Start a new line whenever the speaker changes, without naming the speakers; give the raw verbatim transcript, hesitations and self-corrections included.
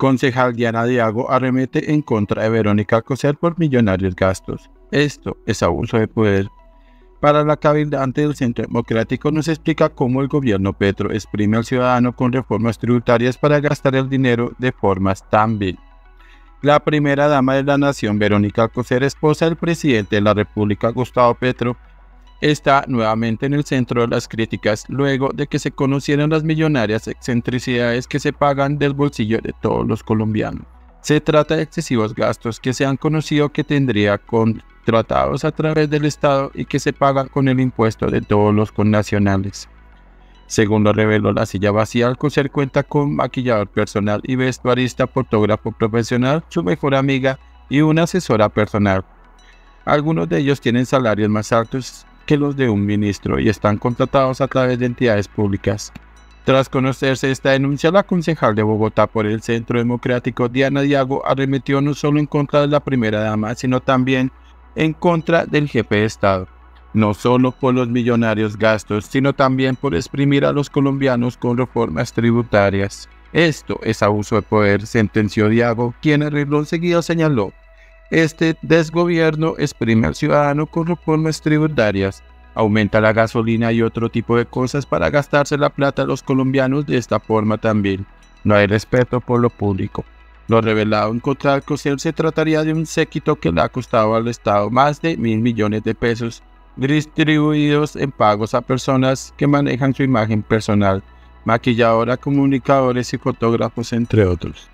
Concejal Diana Diago arremete en contra de Verónica Alcocer por millonarios gastos. Esto es abuso de poder. Para la cabildante del Centro Democrático nos explica cómo el gobierno Petro exprime al ciudadano con reformas tributarias para gastar el dinero de formas tan vil. La primera dama de la nación, Verónica Alcocer, esposa del presidente de la República, Gustavo Petro, está nuevamente en el centro de las críticas luego de que se conocieran las millonarias excentricidades que se pagan del bolsillo de todos los colombianos. Se trata de excesivos gastos que se han conocido que tendría contratados a través del Estado y que se pagan con el impuesto de todos los connacionales. Según lo reveló La Silla Vacía, Alcocer cuenta con maquillador personal y vestuarista, fotógrafo profesional, su mejor amiga y una asesora personal. Algunos de ellos tienen salarios más altos que los de un ministro y están contratados a través de entidades públicas. Tras conocerse esta denuncia, la concejal de Bogotá por el Centro Democrático, Diana Diago, arremetió no solo en contra de la primera dama, sino también en contra del jefe de Estado. No solo por los millonarios gastos, sino también por exprimir a los colombianos con reformas tributarias. Esto es abuso de poder, sentenció Diago, quien en renglón seguido señaló: este desgobierno exprime al ciudadano con reformas tributarias, aumenta la gasolina y otro tipo de cosas para gastarse la plata a los colombianos de esta forma también. No hay respeto por lo público. Lo revelado en contra de Alcocer se trataría de un séquito que le ha costado al Estado más de mil millones de pesos, distribuidos en pagos a personas que manejan su imagen personal, maquilladora, comunicadores y fotógrafos, entre otros.